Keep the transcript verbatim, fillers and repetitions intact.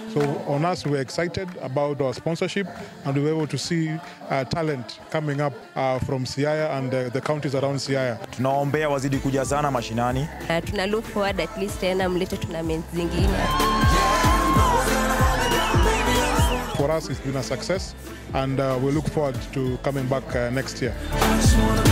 So on us, we're excited about our sponsorship, and we were able to see uh, talent coming up uh, from Siaya and uh, the counties around Siaya. Tunaombea wazidi kujazana mashinani. Uh, tuna look forward at least tena mlete tournament zingine. For us, it's been a success, and uh, we look forward to coming back uh, next year.